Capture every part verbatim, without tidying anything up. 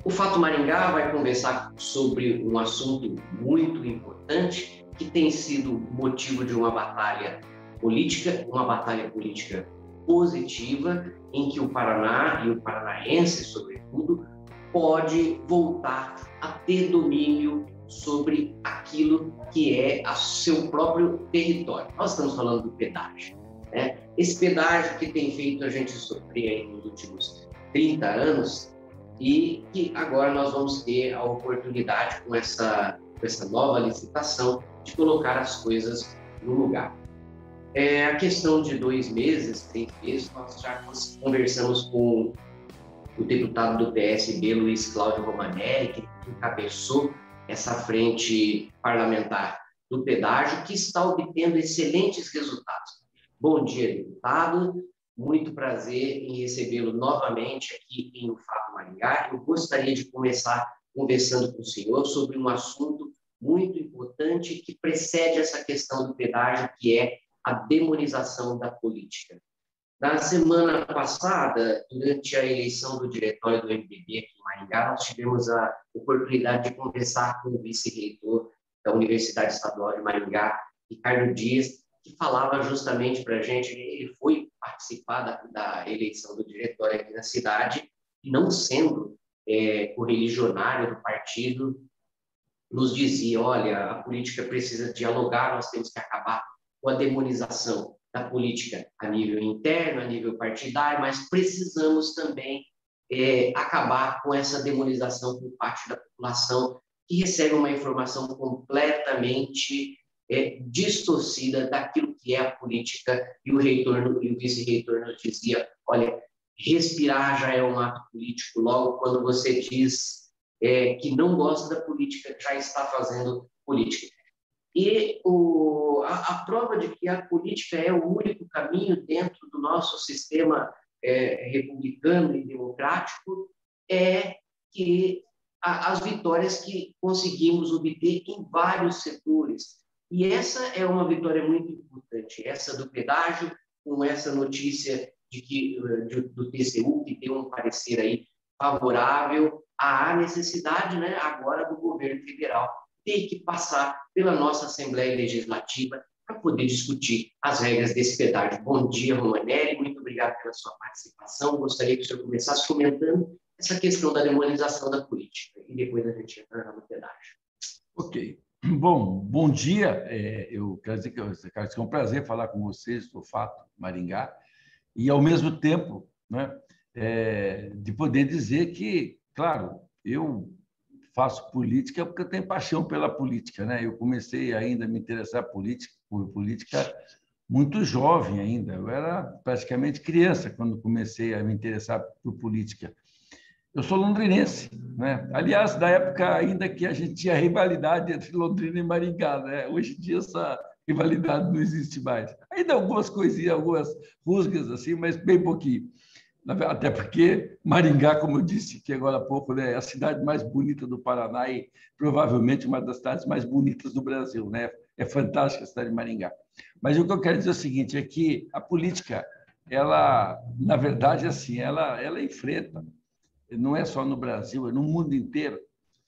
O Fato Maringá vai conversar sobre um assunto muito importante que tem sido motivo de uma batalha política, uma batalha política positiva, em que o Paraná e o paranaense, sobretudo, pode voltar a ter domínio sobre aquilo que é o seu próprio território. Nós estamos falando do pedágio, né? Esse pedágio que tem feito a gente sofrer aí nos últimos trinta anos e que agora nós vamos ter a oportunidade, com essa, com essa nova licitação, de colocar as coisas no lugar. É, a questão de dois meses, três meses, nós já conversamos com o deputado do P S B, Luiz Cláudio Romanelli, que encabeçou essa frente parlamentar do pedágio, que está obtendo excelentes resultados. Bom dia, deputado. Muito prazer em recebê-lo novamente aqui em O Fato Maringá. Eu gostaria de começar conversando com o senhor sobre um assunto muito importante que precede essa questão do pedágio, que é a demonização da política. Na semana passada, durante a eleição do diretório do M D B aqui em Maringá, nós tivemos a oportunidade de conversar com o vice-reitor da Universidade Estadual de Maringá, Ricardo Dias, que falava justamente para a gente. Ele foi participar da, da eleição do diretório aqui na cidade, e não sendo é, correligionário do partido, nos dizia: olha, a política precisa dialogar, nós temos que acabar com a demonização da política a nível interno, a nível partidário, mas precisamos também é, acabar com essa demonização por parte da população, que recebe uma informação completamente é, distorcida daquilo que é a política. E o reitor e o vice-reitor nos dizia: olha, respirar já é um ato político, logo quando você diz é, que não gosta da política, já está fazendo política. E o, a, a prova de que a política é o único caminho dentro do nosso sistema é, republicano e democrático é que a, as vitórias que conseguimos obter em vários setores. E essa é uma vitória muito importante, essa do pedágio, com essa notícia de que, de, do T C U, que tem um parecer aí favorável à necessidade, né, agora do governo federal ter que passar pela nossa Assembleia Legislativa para poder discutir as regras desse pedágio. Bom dia, Romanelli, muito obrigado pela sua participação. Gostaria que o senhor começasse comentando essa questão da demonização da política, e depois a gente entra no pedágio. Ok. Bom, bom dia. É, eu quero dizer que é um prazer falar com vocês do Fato Maringá, e, ao mesmo tempo, né, é, de poder dizer que, claro, eu faço política porque eu tenho paixão pela política, né? Eu comecei ainda a me interessar por política, por política muito jovem ainda. Eu era praticamente criança quando comecei a me interessar por política. Eu sou londrinense, né? Aliás, da época ainda que a gente tinha rivalidade entre Londrina e Maringá, né? Hoje em dia essa rivalidade não existe mais. Ainda algumas coisinhas, algumas rusgas assim, mas bem pouquinho. Até porque Maringá, como eu disse aqui agora há pouco, né, é a cidade mais bonita do Paraná e provavelmente uma das cidades mais bonitas do Brasil, né? É fantástica a cidade de Maringá. Mas o que eu quero dizer é o seguinte, é que a política, ela, na verdade, assim, ela, ela enfrenta, não é só no Brasil, é no mundo inteiro,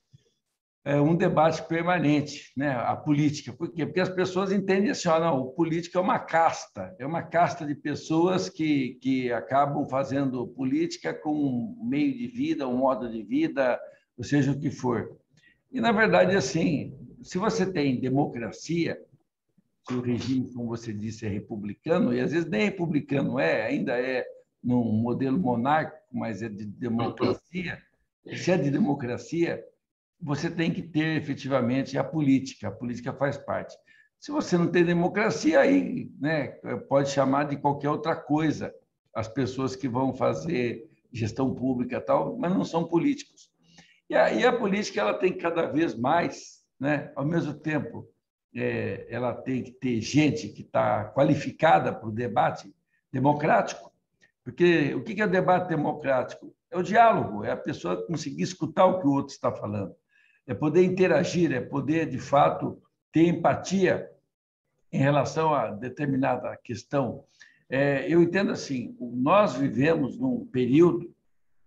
é um debate permanente, né? A política. Por quê? Porque as pessoas entendem assim: ó, não, política é uma casta, é uma casta de pessoas que, que acabam fazendo política como um meio de vida, um modo de vida, ou seja, o que for. E, na verdade, assim, se você tem democracia, se o regime, como você disse, é republicano, e às vezes nem republicano é, ainda é num modelo monárquico, mas é de democracia, se é de democracia, você tem que ter efetivamente a política. A política faz parte. Se você não tem democracia, aí, né, pode chamar de qualquer outra coisa as pessoas que vão fazer gestão pública e tal, mas não são políticos. E aí a política ela tem cada vez mais, né, ao mesmo tempo, é, ela tem que ter gente que está qualificada para o debate democrático, porque o que é o debate democrático? É o diálogo, é a pessoa conseguir escutar o que o outro está falando. É poder interagir, é poder, de fato, ter empatia em relação a determinada questão. É, eu entendo assim, nós vivemos num período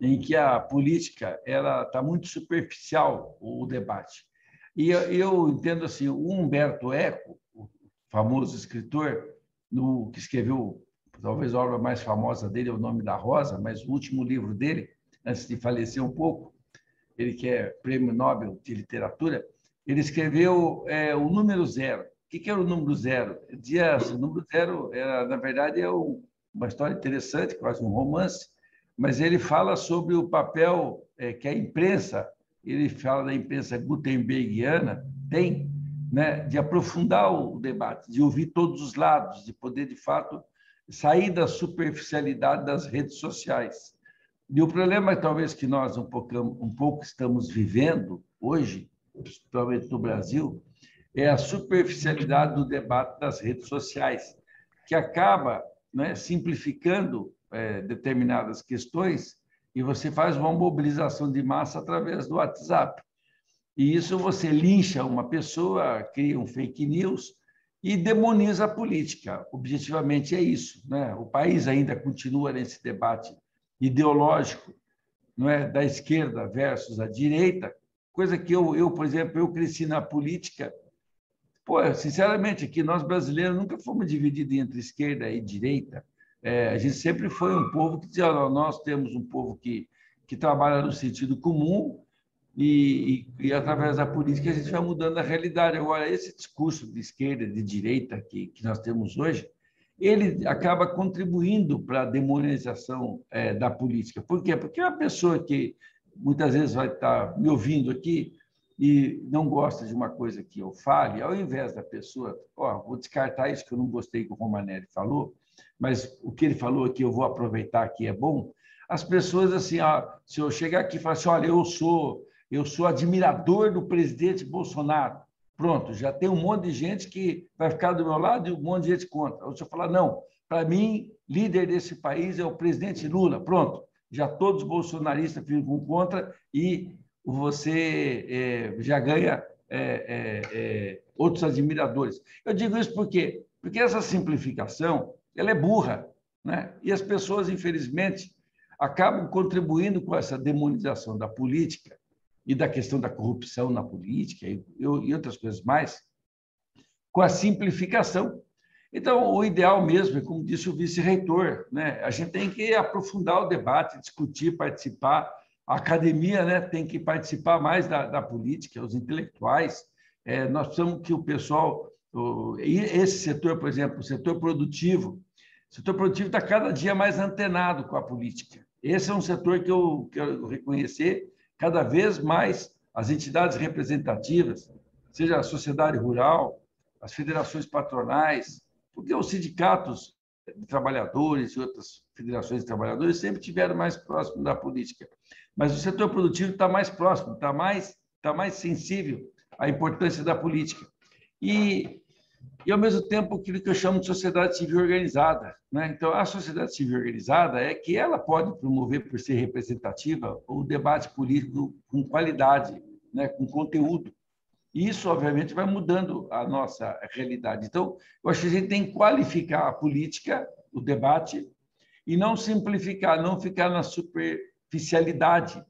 em que a política ela está muito superficial, o debate. E eu, eu entendo assim, o Humberto Eco, o famoso escritor, no, que escreveu talvez a obra mais famosa dele é O Nome da Rosa, mas o último livro dele, antes de falecer um pouco, ele que é Prêmio Nobel de Literatura, ele escreveu é, o número zero. O que, que era o número zero? Dizia, assim, o número zero, era, na verdade, é uma história interessante, quase um romance, mas ele fala sobre o papel é, que a imprensa, ele fala da imprensa gutenbergiana, tem, né, de aprofundar o debate, de ouvir todos os lados, de poder, de fato, sair da superficialidade das redes sociais. E o problema, talvez, que nós um pouco, um pouco estamos vivendo hoje, principalmente no Brasil, é a superficialidade do debate das redes sociais, que acaba, né, simplificando é, determinadas questões e você faz uma mobilização de massa através do WhatsApp. E isso você lincha uma pessoa, cria um fake news e demoniza a política. Objetivamente é isso, né? O país ainda continua nesse debate ideológico, não é, da esquerda versus a direita, coisa que eu, eu, por exemplo, eu cresci na política. Pô, sinceramente, aqui nós brasileiros nunca fomos divididos entre esquerda e direita. É, a gente sempre foi um povo que dizia, nós temos um povo que, que trabalha no sentido comum e, e, e, através da política, a gente vai mudando a realidade. Agora, esse discurso de esquerda, de direita que, que nós temos hoje, ele acaba contribuindo para a demonização é, da política. Por quê? Porque uma pessoa que muitas vezes vai estar me ouvindo aqui e não gosta de uma coisa que eu fale, ao invés da pessoa, ó, vou descartar isso que eu não gostei que o Romanelli falou, mas o que ele falou aqui eu vou aproveitar que é bom. As pessoas, assim, ó, se eu chegar aqui e falar assim, olha, eu sou, eu sou admirador do presidente Bolsonaro, pronto, já tem um monte de gente que vai ficar do meu lado e um monte de gente contra. Ou se eu falar, não, para mim, líder desse país é o presidente Lula, pronto, já todos os bolsonaristas ficam contra e você é, já ganha é, é, é, outros admiradores. Eu digo isso por quê? Porque essa simplificação ela é burra, né? E as pessoas, infelizmente, acabam contribuindo com essa demonização da política e da questão da corrupção na política e, e outras coisas mais, com a simplificação. Então, o ideal mesmo é, como disse o vice-reitor, né? A gente tem que aprofundar o debate, discutir, participar. A academia, né, tem que participar mais da, da política, os intelectuais. É, nós precisamos que o pessoal... O, esse setor, por exemplo, o setor produtivo, o setor produtivo está cada dia mais antenado com a política. Esse é um setor que eu quero reconhecer cada vez mais as entidades representativas, seja a sociedade rural, as federações patronais, porque os sindicatos de trabalhadores e outras federações de trabalhadores sempre estiveram mais próximos da política. Mas o setor produtivo está mais próximo, está mais, está mais sensível à importância da política. E, e, ao mesmo tempo, aquilo que eu chamo de sociedade civil organizada, né? Então, a sociedade civil organizada é que ela pode promover, por ser representativa, o debate político com qualidade, né? Com conteúdo. E isso, obviamente, vai mudando a nossa realidade. Então, eu acho que a gente tem que qualificar a política, o debate, e não simplificar, não ficar na superficialidade.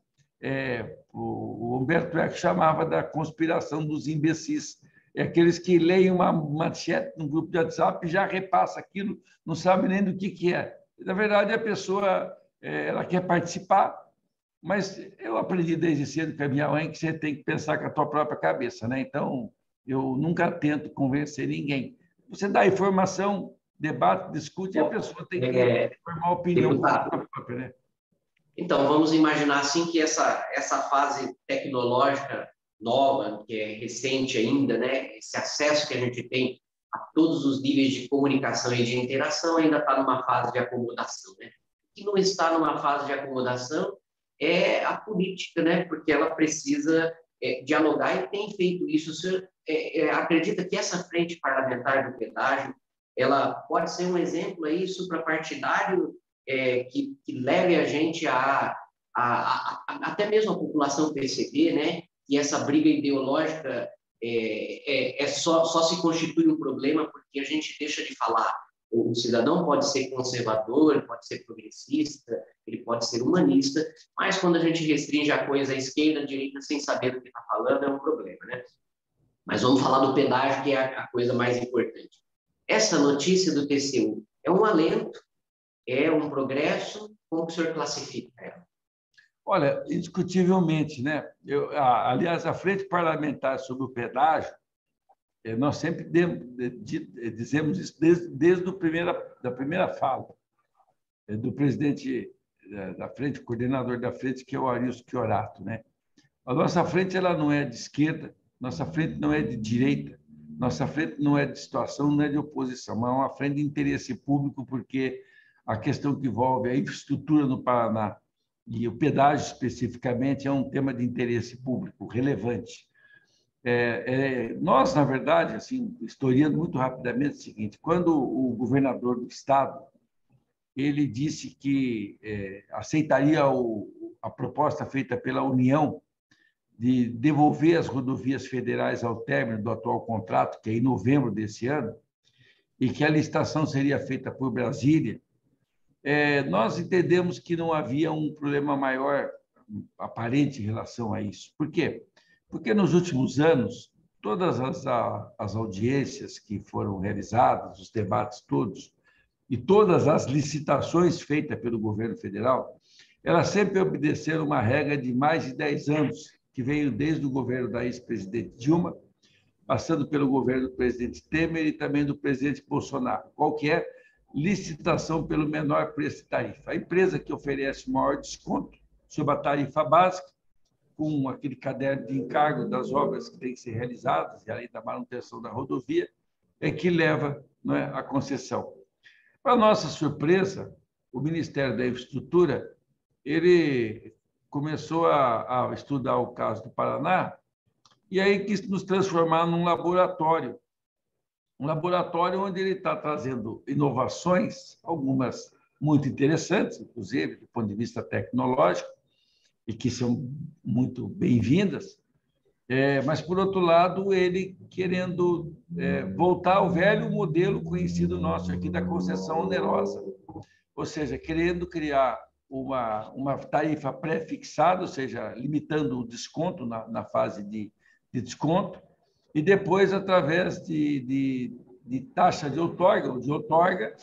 É, o Humberto Eco chamava da conspiração dos imbecis. É aqueles que leem uma manchete no grupo de WhatsApp e já repassa aquilo, não sabe nem do que, que é. Na verdade, a pessoa ela quer participar, mas eu aprendi desde cedo com a minha mãe que você tem que pensar com a tua própria cabeça, né? Então, eu nunca tento convencer ninguém. Você dá informação, debate, discute, e a pessoa tem que é, formar uma opinião própria, né? Então, vamos imaginar assim que essa, essa fase tecnológica nova, que é recente ainda, né? Esse acesso que a gente tem a todos os níveis de comunicação e de interação ainda está numa fase de acomodação, né? O que não está numa fase de acomodação é a política, né? Porque ela precisa é, dialogar e tem feito isso. Você é, é, acredita que essa frente parlamentar do pedágio ela pode ser um exemplo aí suprapartidário é, que, que leve a gente a, a, a, a até mesmo a população perceber, né? Que essa briga ideológica é, é, é só, só se constitui um problema porque a gente deixa de falar O cidadão pode ser conservador, ele pode ser progressista, ele pode ser humanista, mas quando a gente restringe a coisa à esquerda, à direita, sem saber do que está falando, é um problema, né? Mas vamos falar do pedágio, que é a coisa mais importante. Essa notícia do T C U é um alento, é um progresso? Como que o senhor classifica ela? Olha, indiscutivelmente, né? Eu, aliás, a Frente Parlamentar sobre o Pedágio, nós sempre dizemos isso desde, desde a primeira, da primeira fala do presidente da frente, coordenador da frente, que é o Arilson Chiorato, né? A nossa frente ela não é de esquerda, nossa frente não é de direita, nossa frente não é de situação, não é de oposição, mas é uma frente de interesse público, porque a questão que envolve a infraestrutura no Paraná e o pedágio especificamente é um tema de interesse público relevante. É, é, nós, na verdade, assim, historiando muito rapidamente, é o seguinte: quando o governador do estado ele disse que é, aceitaria o, a proposta feita pela União de devolver as rodovias federais ao término do atual contrato, que é em novembro desse ano, e que a licitação seria feita por Brasília, é, nós entendemos que não havia um problema maior aparente em relação a isso. Por quê? Porque nos últimos anos, todas as, as audiências que foram realizadas, os debates todos, e todas as licitações feitas pelo governo federal, elas sempre obedeceram uma regra de mais de dez anos, que veio desde o governo da ex-presidente Dilma, passando pelo governo do presidente Temer e também do presidente Bolsonaro. Qual que é? Licitação pelo menor preço de tarifa. A empresa que oferece o maior desconto sobre a tarifa básica, com aquele caderno de encargo das obras que têm que ser realizadas, e além da manutenção da rodovia, é que leva, não é, a concessão. Para nossa surpresa, o Ministério da Infraestrutura ele começou a, a estudar o caso do Paraná e aí quis nos transformar num laboratório, um laboratório onde ele está trazendo inovações, algumas muito interessantes, inclusive do ponto de vista tecnológico, e que são muito bem-vindas, é, mas, por outro lado, ele querendo é, voltar ao velho modelo conhecido nosso aqui da concessão onerosa, ou seja, querendo criar uma, uma tarifa pré-fixada, ou seja, limitando o desconto na, na fase de, de desconto, e depois, através de, de, de taxa de outorga, ou de outorga,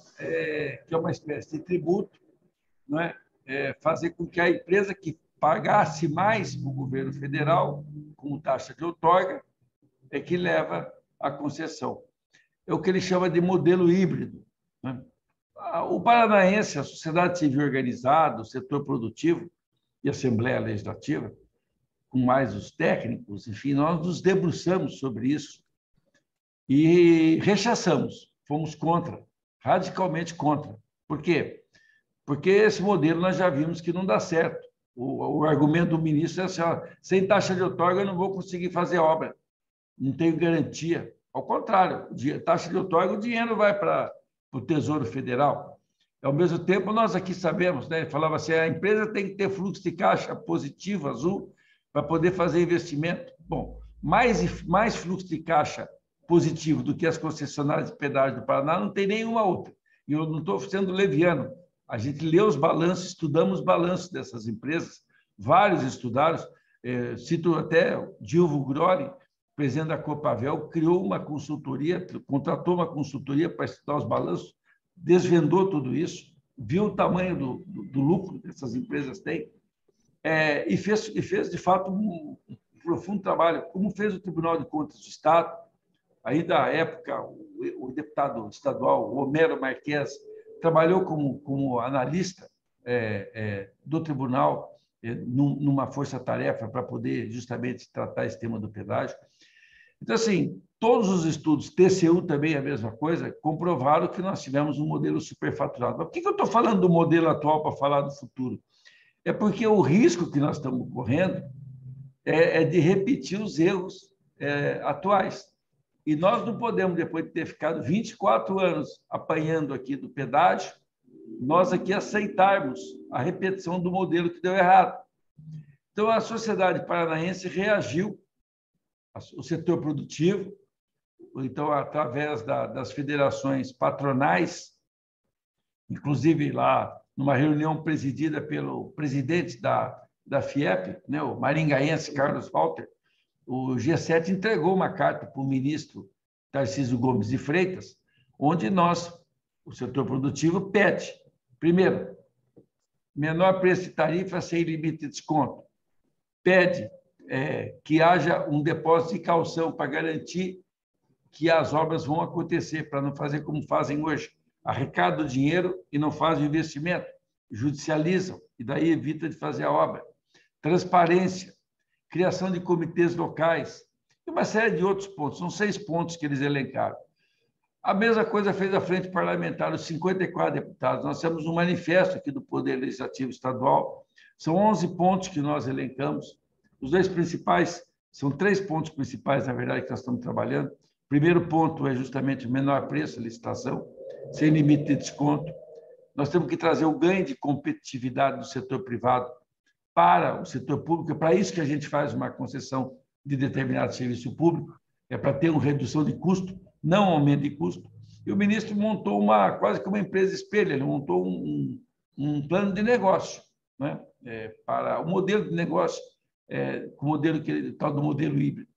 é, que é uma espécie de tributo, não é? É, fazer com que a empresa que pagasse mais para o governo federal, como taxa de outorga, é que leva a concessão. É o que ele chama de modelo híbrido, né? O paranaense, a sociedade civil organizada, o setor produtivo e a Assembleia Legislativa, com mais os técnicos, enfim, nós nos debruçamos sobre isso e rechaçamos, fomos contra, radicalmente contra. Por quê? Porque esse modelo nós já vimos que não dá certo. O, o argumento do ministro é assim: ó, sem taxa de outorga eu não vou conseguir fazer obra, não tenho garantia. Ao contrário, taxa de outorga, o dinheiro vai para o Tesouro Federal. Ao mesmo tempo, nós aqui sabemos, né? Ele falava assim: a empresa tem que ter fluxo de caixa positivo, azul, para poder fazer investimento. Bom, mais, mais fluxo de caixa positivo do que as concessionárias de pedágio do Paraná não tem nenhuma outra. E eu não estou sendo leviano. A gente lê os balanços, estudamos os balanços dessas empresas, vários estudaram, é, cito até Dilvo Groli, presidente da Copavel, criou uma consultoria, contratou uma consultoria para estudar os balanços, desvendou tudo isso, viu o tamanho do, do, do lucro que essas empresas têm, é, e, fez, e fez, de fato, um, um profundo trabalho, como fez o Tribunal de Contas do Estado. Ainda à época, o, o deputado estadual, Homero Marques, trabalhou como, como analista é, é, do tribunal, é, numa força-tarefa para poder justamente tratar esse tema do pedágio. Então, assim, todos os estudos, T C U também é a mesma coisa, comprovaram que nós tivemos um modelo superfaturado. Mas por que eu estou falando do modelo atual para falar do futuro? É porque o risco que nós estamos correndo é, é de repetir os erros é, atuais. E nós não podemos, depois de ter ficado vinte e quatro anos apanhando aqui do pedágio, nós aqui aceitarmos a repetição do modelo que deu errado. Então, a sociedade paranaense reagiu, o setor produtivo, ou então através da, das federações patronais, inclusive lá numa reunião presidida pelo presidente da, da FIEP, né, o maringaense Carlos Walter, o G sete entregou uma carta para o ministro Tarcísio Gomes de Freitas, onde nós, o setor produtivo, pede, primeiro, menor preço de tarifa sem limite de desconto. Pede é, que haja um depósito de caução para garantir que as obras vão acontecer, para não fazer como fazem hoje. Arrecadam o dinheiro e não fazem o investimento, judicializam, e daí evita de fazer a obra. Transparência, criação de comitês locais, e uma série de outros pontos. São seis pontos que eles elencaram. A mesma coisa fez a Frente Parlamentar, os cinquenta e quatro deputados. Nós temos um manifesto aqui do Poder Legislativo Estadual. São onze pontos que nós elencamos. Os dois principais, são três pontos principais, na verdade, que nós estamos trabalhando. O primeiro ponto é justamente o menor preço, licitação, sem limite de desconto. Nós temos que trazer o ganho de competitividade do setor privado para o setor público. É para isso que a gente faz uma concessão de determinado serviço público, é para ter uma redução de custo, não aumento de custo. E o ministro montou uma, quase que uma empresa espelho, ele montou um, um plano de negócio, né? É, para o modelo de negócio, é, o modelo que, tal do modelo híbrido.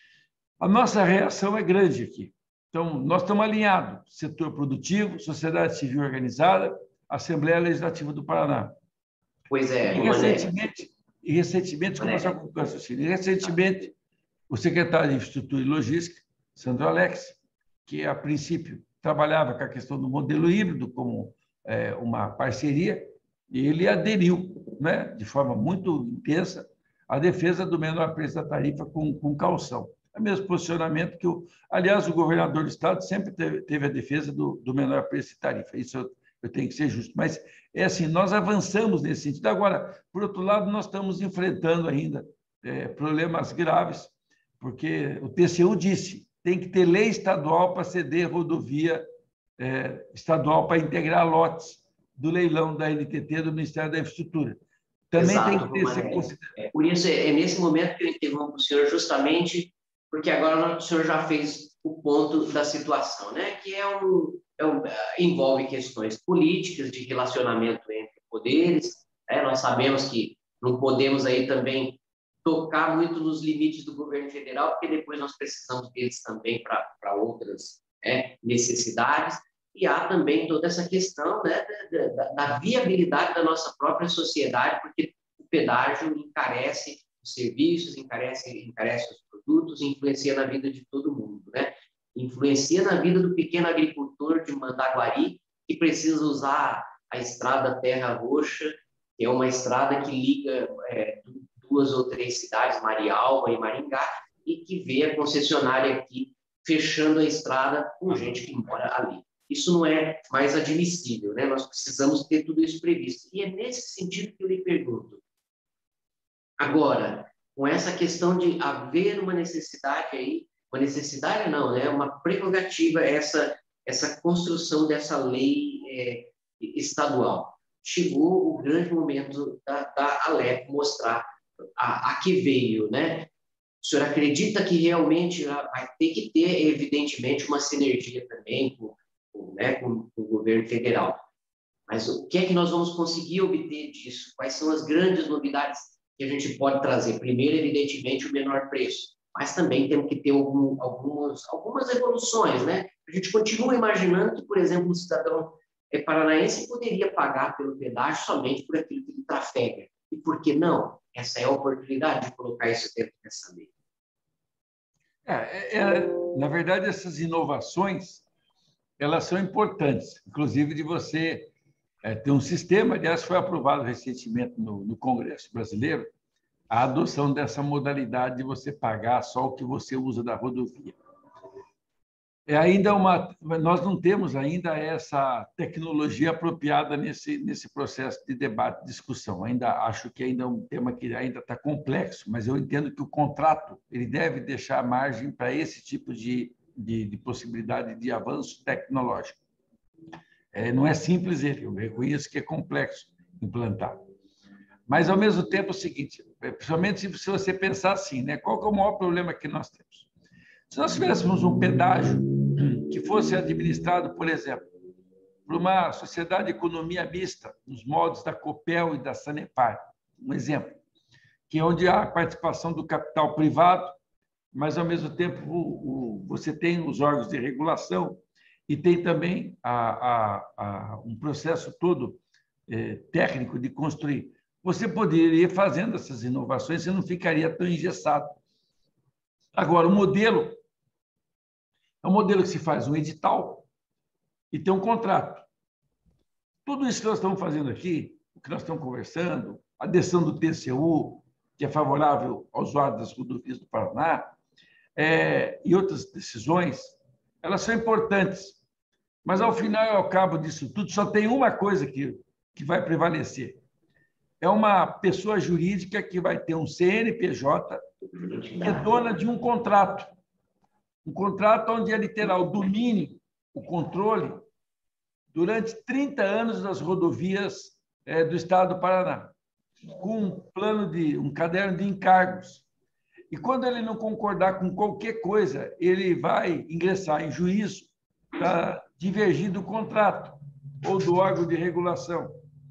A nossa reação é grande aqui. Então, nós estamos alinhados, setor produtivo, sociedade civil organizada, Assembleia Legislativa do Paraná. Pois é, e recentemente, e recentemente, como nós acompanhamos, e recentemente, o secretário de Infraestrutura e Logística, Sandro Alex, que a princípio trabalhava com a questão do modelo híbrido como é, uma parceria, e ele aderiu, né, de forma muito intensa à defesa do menor preço da tarifa com, com caução. É o mesmo posicionamento que, o, aliás, o governador do estado sempre teve, teve a defesa do, do menor preço de tarifa. Isso eu, eu tenho que ser justo. Mas é assim, nós avançamos nesse sentido. Agora, por outro lado, nós estamos enfrentando ainda é, problemas graves, porque o T C U disse tem que ter lei estadual para ceder rodovia é, estadual para integrar lotes do leilão da N T T do Ministério da Infraestrutura. Também Exato, tem que ter esse considerado. É, por isso, é, é nesse momento que eu interrompo o senhor, justamente porque agora o senhor já fez o ponto da situação, né? Que é um, é um, envolve questões políticas, de relacionamento entre poderes. Né? Nós sabemos que não podemos aí também tocar muito nos limites do governo federal, porque depois nós precisamos deles também para outras é, necessidades. E há também toda essa questão, né, da, da viabilidade da nossa própria sociedade, porque o pedágio encarece os serviços, encarece, encarece os produtos, influencia na vida de todo mundo, né? Influencia na vida do pequeno agricultor de Mandaguari, que precisa usar a estrada Terra Roxa, que é uma estrada que liga é, duas ou três cidades, Marialva e Maringá, e que vê a concessionária aqui fechando a estrada com gente que mora ali. Isso não é mais admissível, né? Nós precisamos ter tudo isso previsto. E é nesse sentido que eu lhe pergunto. Agora, com essa questão de haver uma necessidade aí, uma necessidade não, né? Uma prerrogativa, essa, essa construção dessa lei é, estadual. Chegou o grande momento da, da Aleco mostrar a, a que veio, né? O senhor acredita que realmente vai ter que ter, evidentemente, uma sinergia também com, com, né, com, com o governo federal. Mas o que é que nós vamos conseguir obter disso? Quais são as grandes novidades que a gente pode trazer? Primeiro, evidentemente, o menor preço, mas também temos que ter algum, algumas, algumas evoluções, né? A gente continua imaginando que, por exemplo, o cidadão paranaense poderia pagar pelo pedágio somente por aquilo que ele trafega. E por que não? Essa é a oportunidade de colocar isso dentro dessa lei. É, é, na verdade, essas inovações, elas são importantes, inclusive de você é, ter um sistema, aliás, foi aprovado recentemente no, no Congresso Brasileiro, a adoção dessa modalidade de você pagar só o que você usa da rodovia. É ainda uma, nós não temos ainda essa tecnologia apropriada nesse, nesse processo de debate, discussão. Ainda acho que ainda é um tema que ainda está complexo, mas eu entendo que o contrato ele deve deixar margem para esse tipo de, de, de possibilidade de avanço tecnológico. É, não é simples ele, eu reconheço que é complexo implantar. Mas, ao mesmo tempo, é o seguinte, principalmente se você pensar assim, né? Qual que é o maior problema que nós temos? Se nós tivéssemos um pedágio que fosse administrado, por exemplo, por uma sociedade de economia mista, nos moldes da Copel e da Sanepar, um exemplo, que é onde há a participação do capital privado, mas, ao mesmo tempo, o, o, você tem os órgãos de regulação e tem também a, a, a, um processo todo é, técnico de construir. Você poderia ir fazendo essas inovações, você não ficaria tão engessado. Agora, o modelo é um modelo que se faz um edital e tem um contrato. Tudo isso que nós estamos fazendo aqui, o que nós estamos conversando, a decisão do T C U, que é favorável ao usuário das rodovias do Paraná, é, e outras decisões, elas são importantes. Mas, ao final e ao cabo disso tudo, só tem uma coisa que, que vai prevalecer. É uma pessoa jurídica que vai ter um C N P J, que é dona de um contrato. Um contrato onde ele terá o domínio, o controle, durante trinta anos das rodovias é, do Estado do Paraná, com um plano de um caderno de encargos. E quando ele não concordar com qualquer coisa, ele vai ingressar em juízo para divergir do contrato ou do órgão de regulação.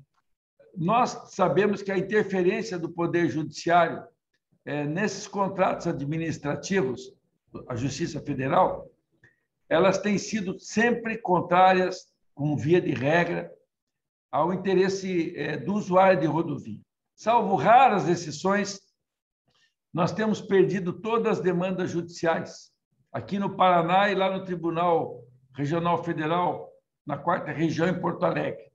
Nós sabemos que a interferência do Poder Judiciário é, nesses contratos administrativos, a Justiça Federal, elas têm sido sempre contrárias, como via de regra, ao interesse é, do usuário de rodovia. Salvo raras exceções, nós temos perdido todas as demandas judiciais, aqui no Paraná e lá no Tribunal Regional Federal, na quarta região, em Porto Alegre.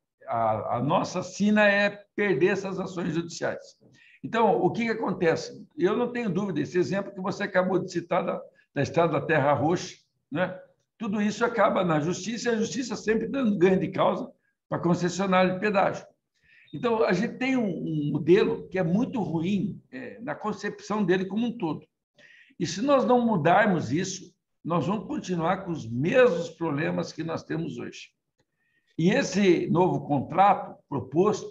A, a nossa sina é perder essas ações judiciais. Então, o que, que acontece? Eu não tenho dúvida, esse exemplo que você acabou de citar da, da Estrada da Terra Roxa, né? Tudo isso acaba na justiça, e a justiça sempre dando ganho de causa para a concessionária de pedágio. Então, a gente tem um, um modelo que é muito ruim é, na concepção dele como um todo. E se nós não mudarmos isso, nós vamos continuar com os mesmos problemas que nós temos hoje. E esse novo contrato proposto,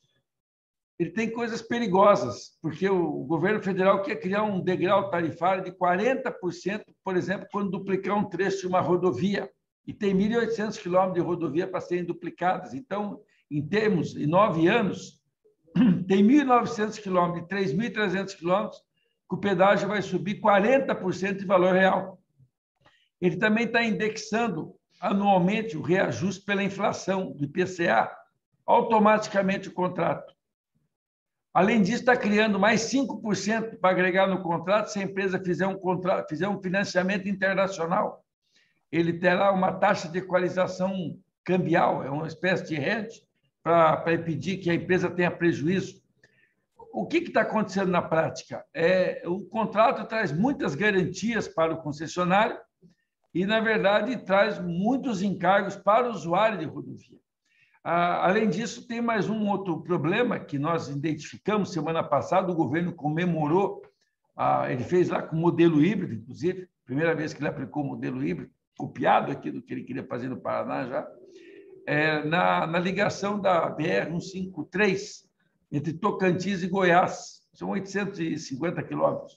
ele tem coisas perigosas, porque o governo federal quer criar um degrau tarifário de quarenta por cento, por exemplo, quando duplicar um trecho de uma rodovia, e tem mil e oitocentos quilômetros de rodovia para serem duplicadas. Então, em termos, em nove anos, tem mil e novecentos quilômetros e três mil e trezentos quilômetros que o pedágio vai subir quarenta por cento de valor real. Ele também está indexando anualmente o reajuste pela inflação do I P C A, automaticamente o contrato. Além disso, está criando mais cinco por cento para agregar no contrato se a empresa fizer um, contrato, fizer um financiamento internacional. Ele terá uma taxa de equalização cambial, é uma espécie de hedge, para impedir que a empresa tenha prejuízo. O que está acontecendo na prática? É, o contrato traz muitas garantias para o concessionário e, na verdade, traz muitos encargos para o usuário de rodovia. Ah, além disso, tem mais um outro problema que nós identificamos semana passada, o governo comemorou, ah, ele fez lá com modelo híbrido, inclusive, primeira vez que ele aplicou o modelo híbrido, copiado aqui do que ele queria fazer no Paraná já, é, na, na ligação da B R cento e cinquenta e três, entre Tocantins e Goiás, são oitocentos e cinquenta quilômetros.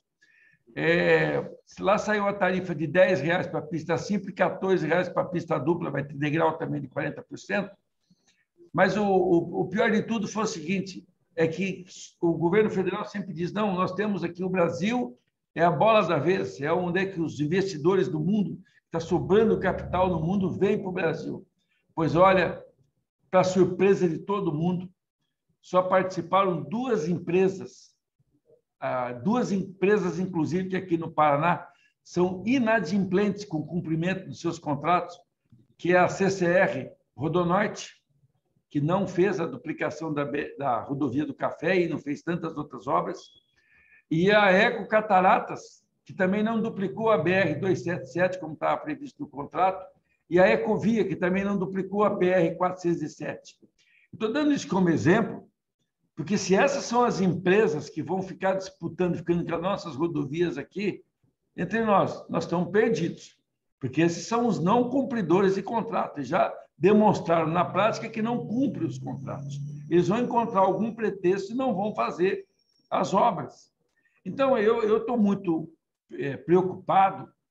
É, lá saiu a tarifa de dez reais para a pista simples, quatorze reais para a pista dupla, vai ter degrau também de quarenta por cento. Mas o, o, o pior de tudo foi o seguinte, é que o governo federal sempre diz, não, nós temos aqui o Brasil, é a bola da vez, é onde é que os investidores do mundo, está sobrando capital no mundo, vêm para o Brasil. Pois olha, para surpresa de todo mundo, só participaram duas empresas, duas empresas, inclusive, que aqui no Paraná são inadimplentes com o cumprimento dos seus contratos, que é a C C R Rodonorte, que não fez a duplicação da, da rodovia do Café e não fez tantas outras obras, e a Eco Cataratas, que também não duplicou a B R duzentos e setenta e sete, como estava previsto no contrato, e a Ecovia, que também não duplicou a B R quatrocentos e sete. Estou dando isso como exemplo, porque se essas são as empresas que vão ficar disputando, ficando com as nossas rodovias aqui, entre nós, nós estamos perdidos, porque esses são os não cumpridores de contrato, e já demonstraram na prática que não cumprem os contratos. Eles vão encontrar algum pretexto e não vão fazer as obras. Então, eu estou muito é, preocupado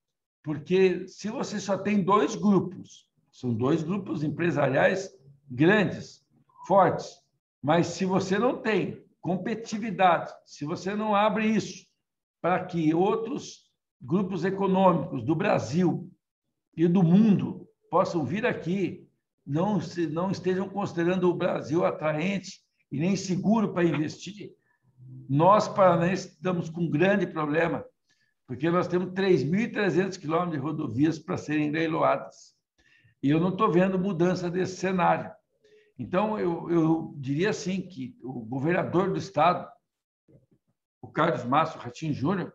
Porque se você só tem dois grupos, são dois grupos empresariais grandes, fortes, mas se você não tem competitividade, se você não abre isso para que outros grupos econômicos do Brasil e do mundo possam vir aqui, não, se, não estejam considerando o Brasil atraente e nem seguro para investir, nós, paranaenses, estamos com um grande problema, porque nós temos três mil e trezentos quilômetros de rodovias para serem leiloadas. E eu não estou vendo mudança desse cenário. Então, eu, eu diria assim que o governador do estado, o Carlos Márcio Ratinho Júnior,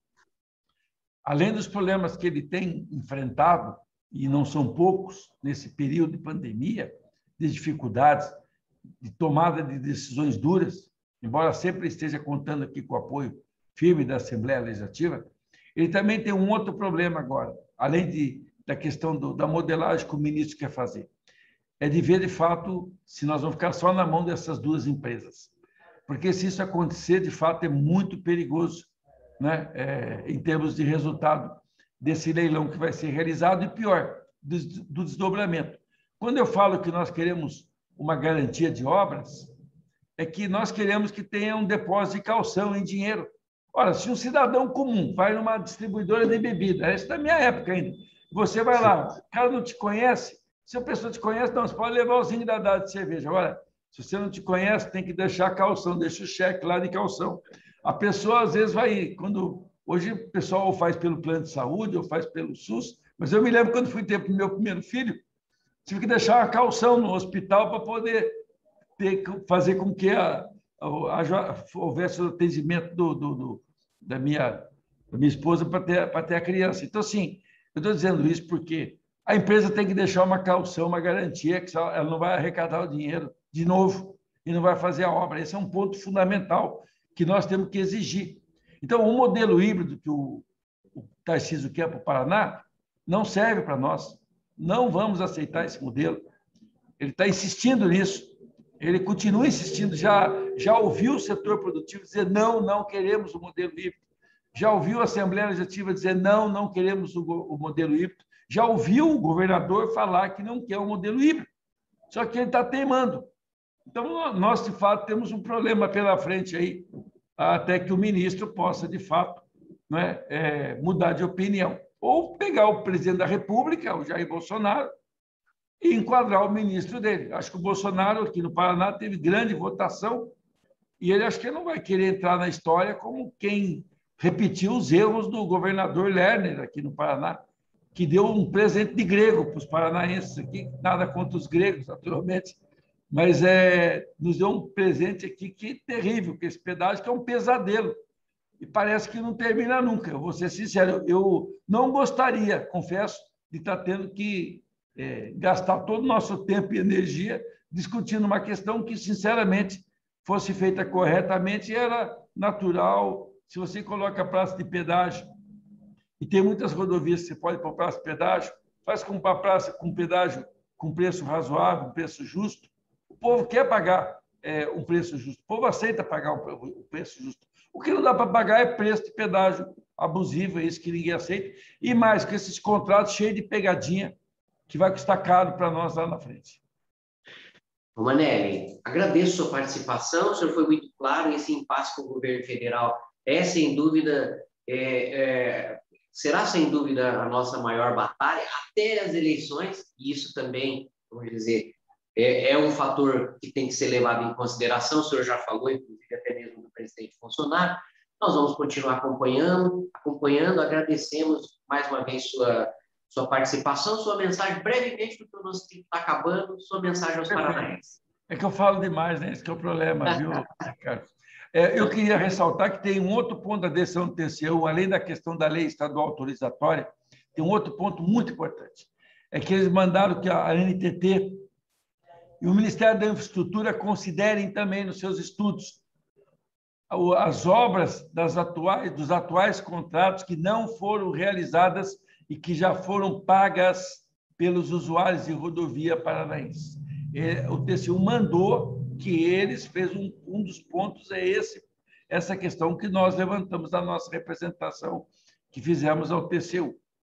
além dos problemas que ele tem enfrentado, e não são poucos nesse período de pandemia, de dificuldades, de tomada de decisões duras, embora sempre esteja contando aqui com o apoio firme da Assembleia Legislativa, ele também tem um outro problema agora, além de, da questão do, da modelagem que o ministro quer fazer, é de ver, de fato, se nós vamos ficar só na mão dessas duas empresas. Porque se isso acontecer, de fato, é muito perigoso, né? É, em termos de resultado desse leilão que vai ser realizado e, pior, do, do desdobramento. Quando eu falo que nós queremos uma garantia de obras, é que nós queremos que tenha um depósito de caução em dinheiro. Ora, se um cidadão comum vai numa distribuidora de bebida, essa é da minha época ainda, você vai lá, o cara não te conhece, se a pessoa te conhece, não, você pode levar o zinho da dada de cerveja. Agora, se você não te conhece, tem que deixar a caução, deixa o cheque lá de caução. A pessoa, às vezes, vai... quando Hoje, o pessoal ou faz pelo plano de saúde, ou faz pelo SUS, mas eu me lembro quando fui ter para o meu primeiro filho, tive que deixar uma caução no hospital para poder ter, fazer com que a, a, a, houvesse o atendimento do, do, do, da, minha, da minha esposa para ter, para ter a criança. Então, assim, eu estou dizendo isso porque a empresa tem que deixar uma caução, uma garantia que ela não vai arrecadar o dinheiro de novo e não vai fazer a obra. Esse é um ponto fundamental que nós temos que exigir. Então, o modelo híbrido que o, o Tarcísio quer para o Paraná não serve para nós. Não vamos aceitar esse modelo. Ele está insistindo nisso. Ele continua insistindo. Já, já ouviu o setor produtivo dizer não, não queremos o modelo híbrido. Já ouviu a Assembleia Legislativa dizer não, não queremos o, o modelo híbrido. Já ouviu o governador falar que não quer o modelo híbrido. Só que ele está teimando. Então, nós, de fato, temos um problema pela frente aí, até que o ministro possa, de fato, né, é, mudar de opinião. Ou pegar o presidente da República, o Jair Bolsonaro, e enquadrar o ministro dele. Acho que o Bolsonaro, aqui no Paraná, teve grande votação e ele acho que não vai querer entrar na história como quem repetiu os erros do governador Lerner, aqui no Paraná, que deu um presente de grego para os paranaenses aqui, nada contra os gregos, naturalmente, mas é, nos deu um presente aqui que é terrível, que esse pedágio que é um pesadelo. E parece que não termina nunca. Eu vou ser sincero, eu não gostaria, confesso, de estar tendo que é, gastar todo o nosso tempo e energia discutindo uma questão que, sinceramente, fosse feita corretamente, era natural. Se você coloca a praça de pedágio, e tem muitas rodovias que você pode pôr praça de pedágio, faz com uma praça com pedágio com preço razoável, um preço justo. O povo quer pagar é, um preço justo. O povo aceita pagar o preço justo. O que não dá para pagar é preço de pedágio abusivo, é isso que ninguém aceita. E mais, com esses contratos cheios de pegadinha, que vai custar caro para nós lá na frente. Ô Manelli, agradeço a sua participação, o senhor foi muito claro, esse impasse com o governo federal é, sem dúvida, é, é, será, sem dúvida, a nossa maior batalha até as eleições, e isso também, vamos dizer, é, é um fator que tem que ser levado em consideração, o senhor já falou, inclusive, até mesmo do presidente Bolsonaro. Nós vamos continuar acompanhando, acompanhando, agradecemos mais uma vez sua, sua participação, sua mensagem, brevemente, porque o nosso tempo está acabando, sua mensagem aos paranaenses. É que eu falo demais, né? Esse que é o problema, viu, Ricardo? É, eu queria ressaltar que tem um outro ponto da decisão do T C U, além da questão da lei estadual autorizatória, tem um outro ponto muito importante. É que eles mandaram que a N T T e o Ministério da Infraestrutura considerem também nos seus estudos as obras das atuais, dos atuais contratos que não foram realizadas e que já foram pagas pelos usuários de rodovia paranaense. O T C U mandou que eles fez um, um dos pontos é esse, essa questão que nós levantamos da nossa representação que fizemos ao T C U.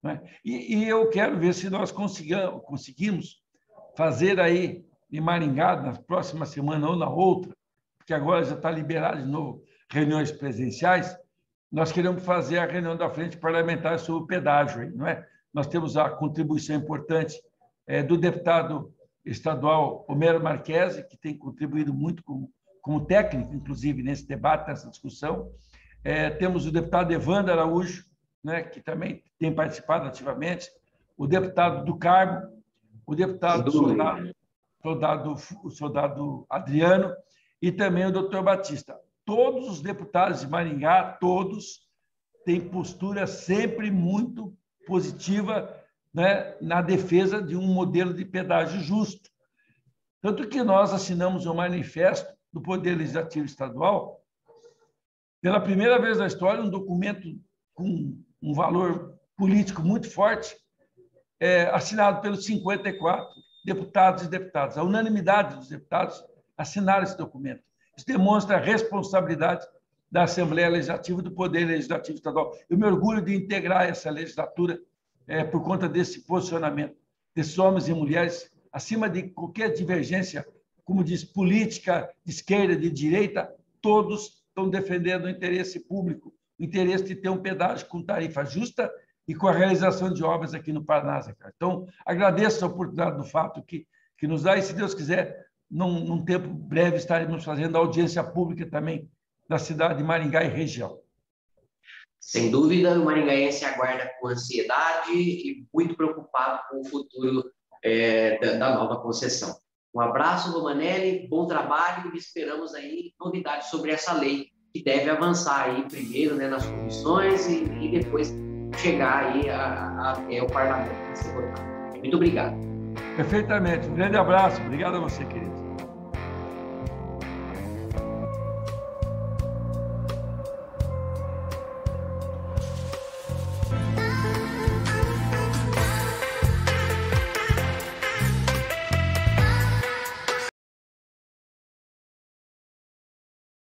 né? E, e eu quero ver se nós consigamos, conseguimos fazer aí em Maringá, na próxima semana ou na outra, porque agora já está liberado de novo reuniões presenciais, nós queremos fazer a reunião da Frente Parlamentar sobre o pedágio, não é? Nós temos a contribuição importante é, do deputado estadual Homero Marchese, que tem contribuído muito como, como técnico, inclusive, nesse debate, nessa discussão. É, temos o deputado Evandro Araújo, né, que também tem participado ativamente, o deputado do Carmo, o deputado soldado, soldado, o soldado Adriano e também o doutor Batista. Todos os deputados de Maringá, todos, têm postura sempre muito positiva, né, na defesa de um modelo de pedágio justo. Tanto que nós assinamos um manifesto do Poder Legislativo Estadual, pela primeira vez na história, um documento com um valor político muito forte, é, assinado pelos cinquenta e quatro deputados e deputadas. A unanimidade dos deputados assinaram esse documento. Isso demonstra a responsabilidade da Assembleia Legislativa e do Poder Legislativo Estadual. Eu me orgulho de integrar essa legislatura é, por conta desse posicionamento, desses homens e mulheres, acima de qualquer divergência, como diz, política, de esquerda, de direita, todos estão defendendo o interesse público, o interesse de ter um pedágio com tarifa justa e com a realização de obras aqui no Paraná, Zé Carlos. Então, agradeço a oportunidade do fato que, que nos dá, e, se Deus quiser, num, num tempo breve, estaremos fazendo audiência pública também da cidade de Maringá e região. Sem dúvida, o maringaense aguarda com ansiedade e muito preocupado com o futuro é, da, da nova concessão. Um abraço, Romanelli, bom trabalho e esperamos aí novidades sobre essa lei, que deve avançar aí primeiro, né, nas comissões e, e depois chegar aí até o parlamento para ser votado. Muito obrigado. Perfeitamente. Um grande abraço. Obrigado a você, querido.